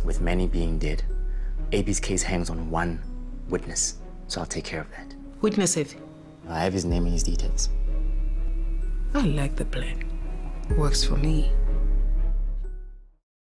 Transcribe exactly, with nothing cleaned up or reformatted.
With many being dead, A B's case hangs on one witness, so I'll take care of that. Witness it? I have his name and his details. I like the plan. Works for me.